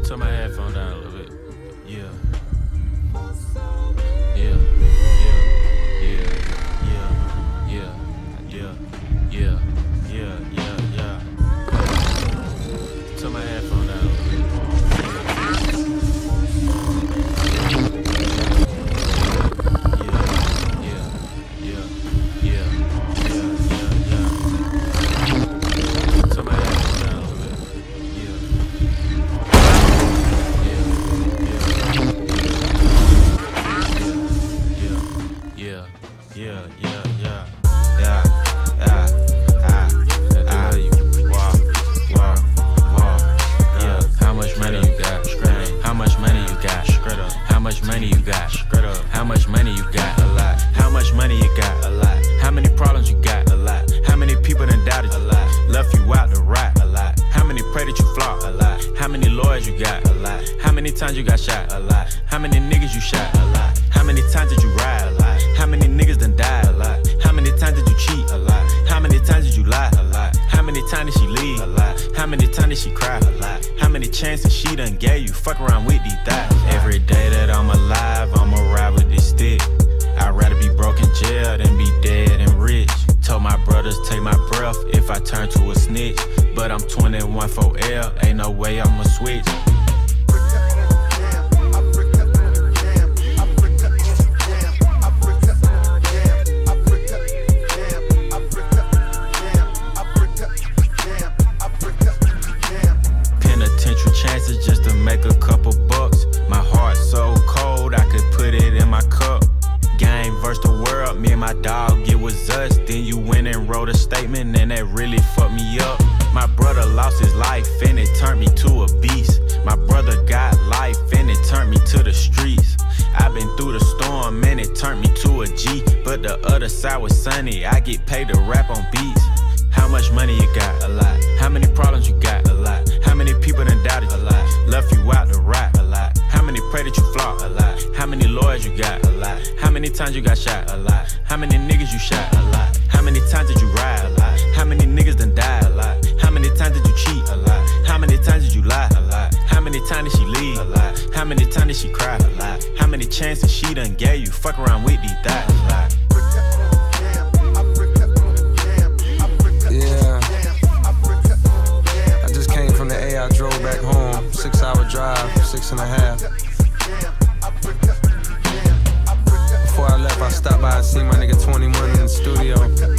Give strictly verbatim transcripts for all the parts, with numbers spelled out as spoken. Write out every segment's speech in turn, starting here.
Turn my headphone down a little bit. Yeah. Yeah. Yeah. Yeah. Yeah. Yeah. Yeah. Yeah. Yeah. Yeah. Turn my headphone down a little bit. Yeah. Yeah. Yeah. Yeah. Yeah. Yeah. Turn my headphone down a little bit. Yeah. Yeah, yeah, yeah, yeah, yeah, yeah, ah, I you, wow, wow, wow, yeah. How much money you got? How much money you got? How much money you got? How much money you got? A lot. How much money you got? A lot. How many problems you got? A lot. How many people done doubted you? A lot. Left you out to rot? A lot. How many pray that you flop? A lot. How many lawyers you got? A lot. How many times you got shot? A lot. How many niggas you shot? A lot. How many times did you ride? A lot. How many niggas done died? A lot. How many times did you cheat? A lot. How many times did you lie? A lot. How many times did she leave? A lot. How many times did she cry? A lot. How many chances she done gave you? Fuck around with these thighs. Every day that I'm alive, I'ma ride with this stick. I'd rather be broke in jail than be dead and rich. Told my brothers take my breath if I turn to a snitch. But I'm twenty-one for L, ain't no way I'ma switch. Penitentiary chances just to make a couple bucks. My heart so cold I could put it in my cup. Game versus the world, me and my dog, it was us. Then you went and wrote a statement and that really fucked me up. My brother lost his life and it turned me to a beast. My brother got life and it turned me to the streets. I've been through the storm and it turned me to a G. But the other side was sunny, I get paid to rap on beats. How much money you got? A lot. How many problems you got? A lot. How many people done doubted you? A lot. Left you out to rot? A lot. How many pray that you flop? A lot. How many lawyers you got? A lot. How many times you got shot? A lot. How many niggas you shot? A lot. How many times did you ride? A lot. How many niggas done died? A lot. How many times did you cheat? A lot. How many times did you lie? A lot. How many times did she leave? A lot. How many times did she cry? A lot. How many chances she done gave you? Fuck around with these thighs. A lot. Yeah, I just came from the A, I drove back home, six hour drive, six and a half. Before I left, I stopped by and seen my nigga twenty-one in the studio.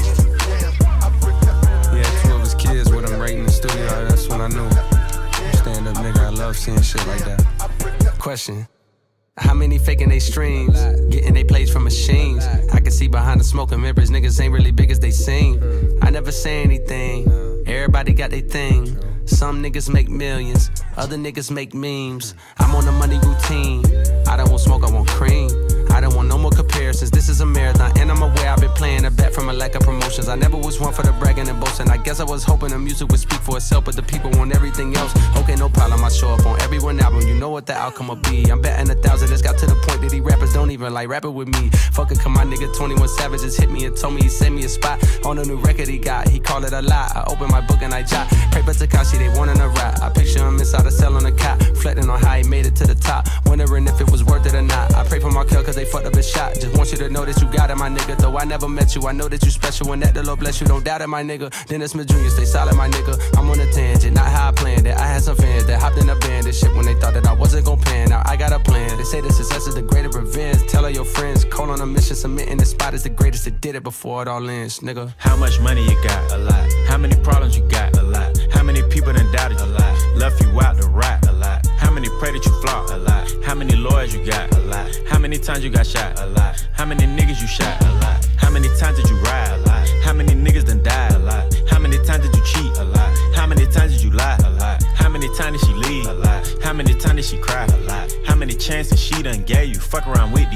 He had two of his kids with him right in the studio, that's when I knew. Stand up nigga, I love seeing shit like that. Question. How many faking they streams, getting they plays from machines? I can see behind the smoke and mirrors, niggas ain't really big as they seem. I never say anything, everybody got their thing. Some niggas make millions, other niggas make memes. I'm on a money routine, I don't want smoke, I want cream. I don't want no more comparisons, this is a marathon. And I'm aware I've been playing a bet from a lack of promotions. I never was one for the bragging and boasting. I guess I was hoping the music would speak for itself, but the people want everything else. Okay, no problem, I show up on every one album. You know what the outcome will be. I'm betting a thousand, it's got to the point that these rappers don't even like rapping with me. Fuck it, come my nigga twenty-one Savage just hit me and told me he sent me a spot on a new record he got. He called it a lie, I open my book and I jot. Pray for Takashi, they wanting a rap. I picture him inside a cell on a cot, reflecting on how he made it to the top, wondering if it was worth it or not. I pray for my kill cause they fucked up his shot. Just want you to know that you got it, my nigga. Though I never met you, I know that you special and that the Lord bless you. Don't doubt it, my nigga. Dennis Smith Junior, stay solid, my nigga. I'm on a tangent, not how I planned it. I had some fans that hopped in a band and shit when they thought that I wasn't gon' pan. Now I got a plan. They say the success is the greater revenge. Tell all your friends, call on a mission, submitting the spot is the greatest that did it before it all ends, nigga. How much money you got? A lot. How many problems you got? A lot. How many people done doubted you? A lot. Left you out to rot? A lot. How many pray that you flop? A lot. How many lawyers you got? A lot. How many times you got shot? A lot. How many niggas you shot? A lot. How many times did you ride? A lot. How many niggas done died? A lot. How many times did you cheat? A lot. How many times did you lie? A lot. How many times did she leave? A lot. How many times did she cry? A lot. How many chances she done gave you? Fuck around with